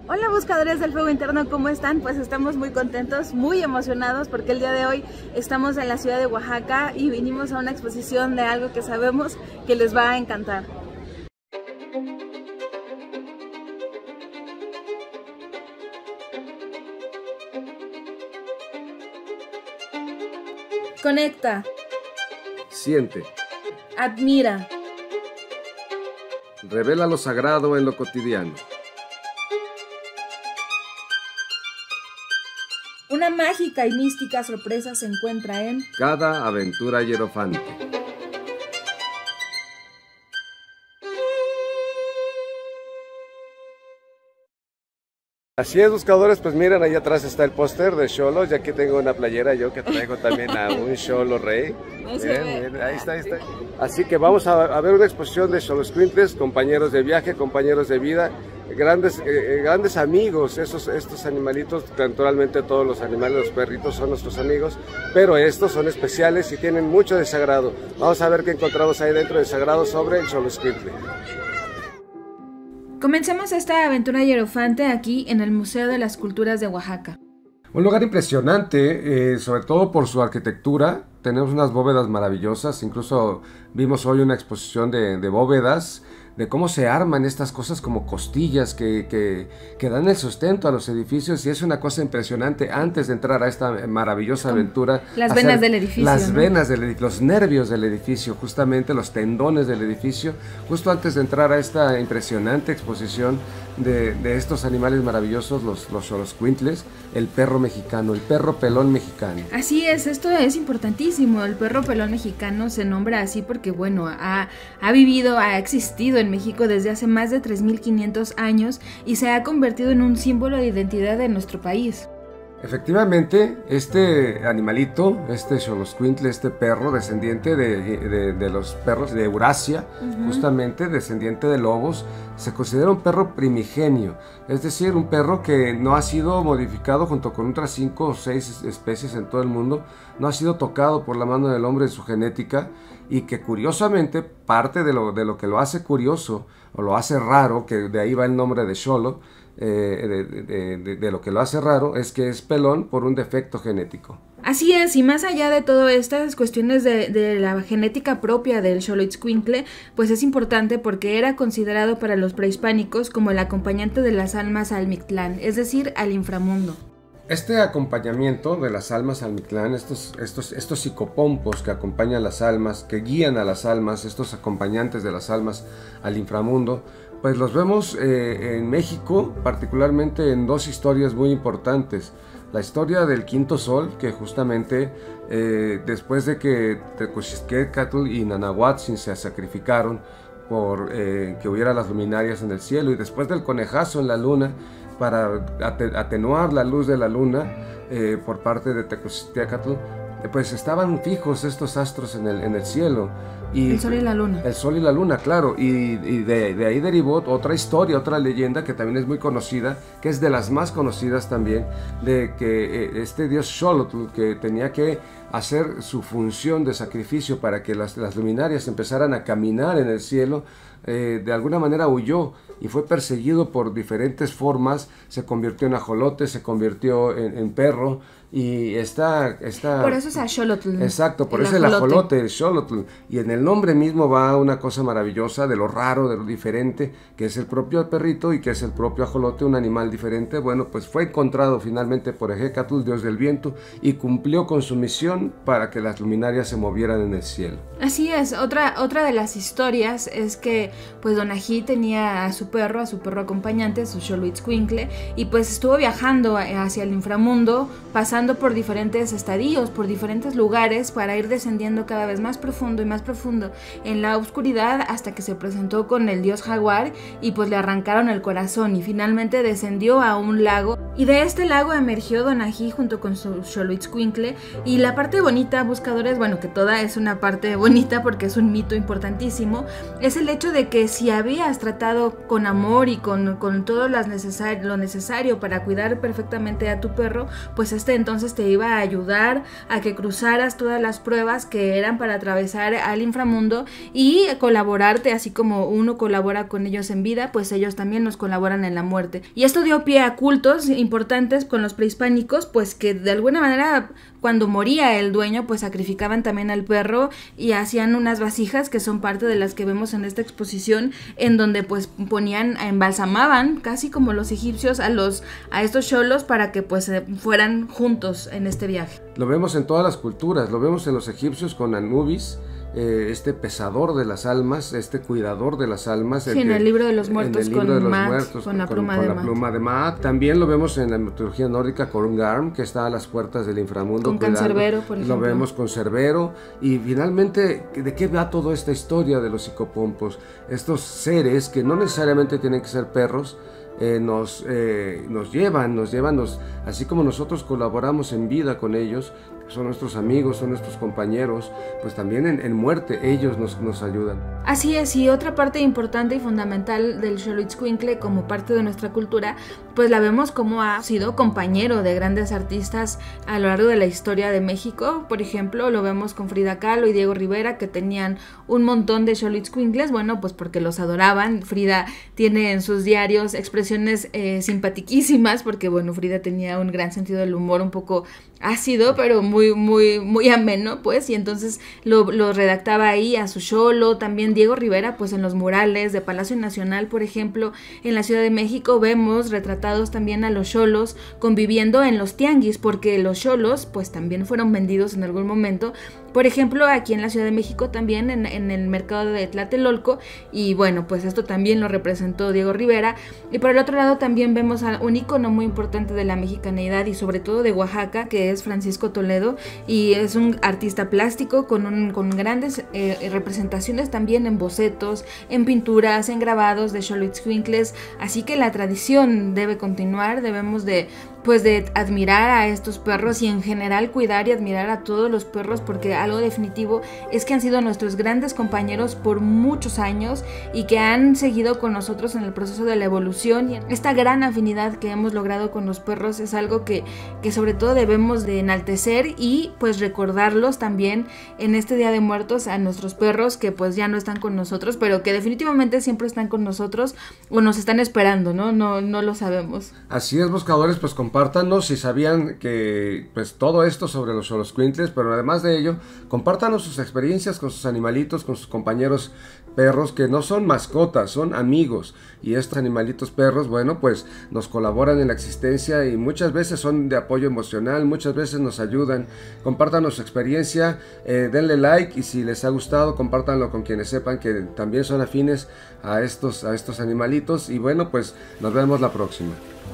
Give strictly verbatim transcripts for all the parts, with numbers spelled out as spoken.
Hola buscadores del fuego interno, ¿cómo están? Pues estamos muy contentos, muy emocionados porque el día de hoy estamos en la ciudad de Oaxaca y vinimos a una exposición de algo que sabemos que les va a encantar. Conecta, Siente, admira, revela lo sagrado en lo cotidiano. una mágica y mística sorpresa se encuentra en Cada aventura hierofante. Así es, buscadores, pues miren, ahí atrás está el póster de Xolos, ya que tengo una playera yo que traigo también a un Xolo Rey. Miren, miren, ahí está, ahí está. Así que vamos a, a ver una exposición de Xoloscuintles, compañeros de viaje, compañeros de vida, grandes, eh, grandes amigos. Esos, estos animalitos, naturalmente todos los animales, los perritos son nuestros amigos, pero estos son especiales y tienen mucho de sagrado. Vamos a ver qué encontramos ahí dentro de sagrado sobre el Xoloscuintle. Comencemos esta aventura hierofante aquí en el Museo de las Culturas de Oaxaca. Un lugar impresionante, eh, sobre todo por su arquitectura. Tenemos unas bóvedas maravillosas, incluso vimos hoy una exposición de, de bóvedas, de cómo se arman estas cosas como costillas que, que, que dan el sustento a los edificios, y es una cosa impresionante antes de entrar a esta maravillosa aventura. Las venas del edificio. Las ¿no? venas del edificio, los nervios del edificio, justamente los tendones del edificio, justo antes de entrar a esta impresionante exposición de, de estos animales maravillosos, los, los Xoloscuintles, el perro mexicano, el perro pelón mexicano. Así es, esto es importantísimo. El perro pelón mexicano se nombra así porque, bueno, ha, ha vivido, ha existido en México desde hace más de tres mil quinientos años y se ha convertido en un símbolo de identidad de nuestro país. Efectivamente, este animalito, este Xoloscuintle, este perro descendiente de, de, de los perros de Eurasia, uh-huh. justamente descendiente de lobos, se considera un perro primigenio, es decir, un perro que no ha sido modificado junto con otras cinco o seis especies en todo el mundo, no ha sido tocado por la mano del hombre en su genética, y que curiosamente parte de lo, de lo que lo hace curioso o lo hace raro, que de ahí va el nombre de Xolo, eh, de, de, de, de lo que lo hace raro es que es pelón por un defecto genético. Así es, y más allá de todas estas cuestiones de, de la genética propia del Xoloitzcuintle, pues es importante porque era considerado para los prehispánicos como el acompañante de las almas al Mictlán, es decir, al inframundo. Este acompañamiento de las almas al Mictlán, estos, estos, estos psicopompos que acompañan las almas, que guían a las almas, estos acompañantes de las almas al inframundo, pues los vemos eh, en México, particularmente en dos historias muy importantes. La historia del Quinto Sol, que justamente eh, después de que Tecoxisquetl y Nanahuatzin se sacrificaron por eh, que hubiera las luminarias en el cielo, y después del conejazo en la luna, para atenuar la luz de la luna eh, por parte de Tecoxisquetl, pues estaban fijos estos astros en el, en el cielo. Y el sol y la luna. El sol y la luna, claro. Y, y de, de ahí derivó otra historia, otra leyenda que también es muy conocida, que es de las más conocidas también, de que eh, este dios Xolotl, que tenía que hacer su función de sacrificio para que las, las luminarias empezaran a caminar en el cielo, eh, de alguna manera huyó y fue perseguido por diferentes formas, se convirtió en ajolote, se convirtió en, en perro, y está, está... Por eso es a Xolotl. Exacto, por eso el ajolote, el Xolotl. Y en el nombre mismo va una cosa maravillosa de lo raro, de lo diferente, que es el propio perrito y que es el propio ajolote, un animal diferente. Bueno, pues fue encontrado finalmente por Ejecatl, dios del viento, y cumplió con su misión para que las luminarias se movieran en el cielo. Así es, otra, otra de las historias es que pues Don Ají tenía a su perro, a su perro acompañante, su Xoloitzcuintle, y pues estuvo viajando hacia el inframundo, pasando por diferentes estadios, por diferentes lugares, para ir descendiendo cada vez más profundo y más profundo en la oscuridad, hasta que se presentó con el dios jaguar y pues le arrancaron el corazón y finalmente descendió a un lago Y de este lago emergió Donají junto con su Xoloitzcuintle. Y la parte bonita, buscadores, bueno, que toda es una parte bonita porque es un mito importantísimo, es el hecho de que si habías tratado con amor y con, con todo las necesar- lo necesario para cuidar perfectamente a tu perro, pues este entonces te iba a ayudar a que cruzaras todas las pruebas que eran para atravesar al inframundo y colaborarte, así como uno colabora con ellos en vida, pues ellos también nos colaboran en la muerte. Y esto dio pie a cultos importantes con los prehispánicos, pues que de alguna manera cuando moría el dueño pues sacrificaban también al perro y hacían unas vasijas que son parte de las que vemos en esta exposición, en donde pues ponían, embalsamaban casi como los egipcios a los a estos xolos para que pues fueran juntos en este viaje. Lo vemos en todas las culturas, lo vemos en los egipcios con Anubis, Eh, este pesador de las almas, este cuidador de las almas. Sí, el en que, el libro de los muertos con Maat, muertos, con la pluma, con, de, con la pluma de Maat. También lo vemos en la mitología nórdica con Garm, que está a las puertas del inframundo. Con Cancerbero, por ejemplo. Lo vemos con Cerbero. Y finalmente, ¿de qué va toda esta historia de los psicopompos? Estos seres que no necesariamente tienen que ser perros, Eh, nos, eh, nos llevan, nos llevan, nos, así como nosotros colaboramos en vida con ellos, son nuestros amigos, son nuestros compañeros, pues también en, en muerte ellos nos, nos ayudan. Así es, y otra parte importante y fundamental del Xoloitzcuintle como parte de nuestra cultura, pues la vemos como ha sido compañero de grandes artistas a lo largo de la historia de México. Por ejemplo, lo vemos con Frida Kahlo y Diego Rivera, que tenían un montón de Xoloitzcuincles, bueno, pues porque los adoraban. Frida tiene en sus diarios expresiones eh, simpatiquísimas, porque bueno, Frida tenía un gran sentido del humor, un poco ácido, pero muy, muy, muy ameno, pues, y entonces lo, lo redactaba ahí a su xolo. También Diego Rivera, pues en los murales de Palacio Nacional, por ejemplo, en la Ciudad de México, vemos retratados también a los xolos conviviendo en los tianguis, porque los xolos, pues también fueron vendidos en algún momento, por ejemplo, aquí en la Ciudad de México también, en, en el mercado de Tlatelolco, y bueno, pues esto también lo representó Diego Rivera. Y por el otro lado también vemos a un ícono muy importante de la mexicaneidad y sobre todo de Oaxaca, que es Francisco Toledo, y es un artista plástico con, un, con grandes eh, representaciones también en bocetos, en pinturas, en grabados de Xoloitzcuincles, así que la tradición debe continuar, debemos de pues de admirar a estos perros y en general cuidar y admirar a todos los perros, porque algo definitivo es que han sido nuestros grandes compañeros por muchos años y que han seguido con nosotros en el proceso de la evolución, y esta gran afinidad que hemos logrado con los perros es algo que, que sobre todo debemos de enaltecer y pues recordarlos también en este Día de Muertos a nuestros perros que pues ya no están con nosotros, pero que definitivamente siempre están con nosotros o nos están esperando, ¿no? No, no lo sabemos. Así es, buscadores, pues compártanos si sabían que pues todo esto sobre los Xoloitzcuintles, pero además de ello, compártanos sus experiencias con sus animalitos, con sus compañeros perros que no son mascotas, son amigos, y estos animalitos perros, bueno, pues nos colaboran en la existencia y muchas veces son de apoyo emocional, muchas veces nos ayudan. Compártanos su experiencia, eh, denle like y si les ha gustado, compártanlo con quienes sepan que también son afines a estos, a estos animalitos, y bueno, pues nos vemos la próxima.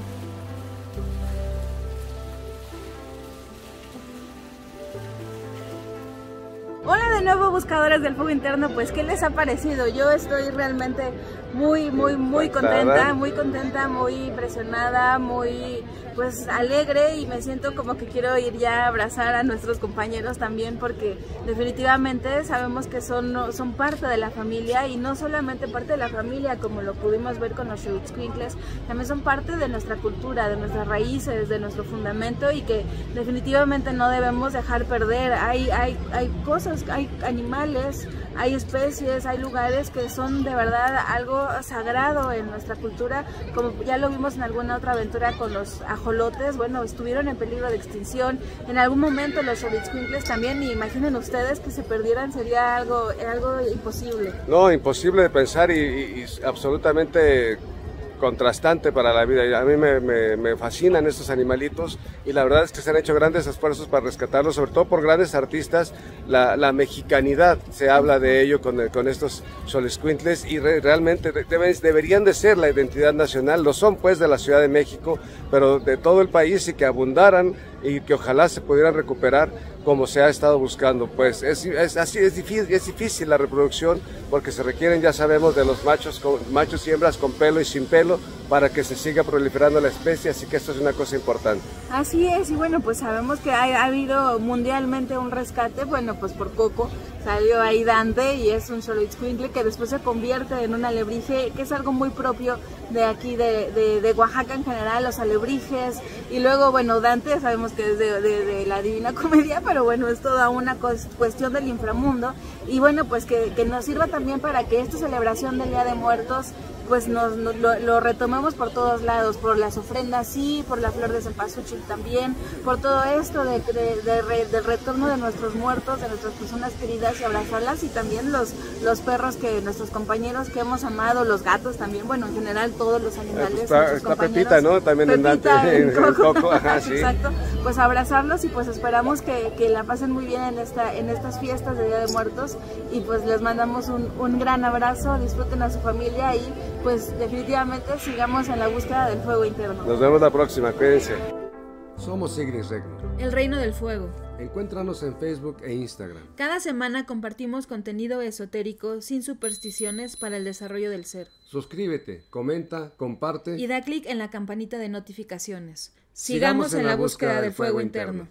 Hola de nuevo, buscadores del fuego interno. Pues ¿qué les ha parecido? Yo estoy realmente muy, muy, muy contenta, muy contenta, muy impresionada, muy pues alegre, y me siento como que quiero ir ya a abrazar a nuestros compañeros también, porque definitivamente sabemos que son, son parte de la familia, y no solamente parte de la familia como lo pudimos ver con los Xoloitzcuincles, también son parte de nuestra cultura, de nuestras raíces, de nuestro fundamento, y que definitivamente no debemos dejar perder. Hay, hay, hay cosas, hay animales, hay especies, hay lugares que son de verdad algo sagrado en nuestra cultura, como ya lo vimos en alguna otra aventura con los ajolotes. Bueno, estuvieron en peligro de extinción, en algún momento los Xoloitzcuincles también, y imaginen ustedes que se perdieran, sería algo, algo imposible. No, imposible de pensar y, y, y absolutamente contrastante para la vida. A mí me, me, me fascinan estos animalitos, y la verdad es que se han hecho grandes esfuerzos para rescatarlos, sobre todo por grandes artistas. La, la mexicanidad, se habla de ello con, con estos Xoloitzcuintles, y re, realmente deben, deberían de ser la identidad nacional, lo son pues de la Ciudad de México, pero de todo el país, y que abundaran y que ojalá se pudieran recuperar como se ha estado buscando. Pues es, es así, es difícil, es difícil la reproducción porque se requieren, ya sabemos, de los machos, con, machos y hembras con pelo y sin pelo para que se siga proliferando la especie, así que esto es una cosa importante. Así es, y bueno, pues sabemos que ha, ha habido mundialmente un rescate, bueno, pues por poco salió ahí Dante y es un Xoloitzcuintle que después se convierte en un alebrije, que es algo muy propio de aquí, de, de, de Oaxaca en general, los alebrijes, y luego, bueno, Dante sabemos que es de, de, de la Divina Comedia, pero bueno, es toda una cuestión del inframundo, y bueno, pues que, que nos sirva también para que esta celebración del Día de Muertos pues nos, nos, lo, lo retomemos por todos lados, por las ofrendas sí, por la flor de cempasúchil también, por todo esto de, de, de re, del retorno de nuestros muertos, de nuestras personas queridas y abrazarlas, y también los, los perros que nuestros compañeros que hemos amado, los gatos también, bueno, en general todos los animales. Está, está Pepita, ¿no? También Pepita, en Dante, en Coco. Coco. Ajá, sí. Exacto, pues abrazarlos y pues esperamos que, que la pasen muy bien en, esta, en estas fiestas de Día de Muertos, y pues les mandamos un, un gran abrazo, disfruten a su familia y pues definitivamente sigamos en la búsqueda del fuego interno. Nos vemos la próxima, cuídense. Somos Ignis Regno, el reino del fuego. Encuéntranos en Facebook e Instagram. Cada semana compartimos contenido esotérico sin supersticiones para el desarrollo del ser. Suscríbete, comenta, comparte y da clic en la campanita de notificaciones. Sigamos, Sigamos en, en la búsqueda, búsqueda del fuego, fuego interno. interno.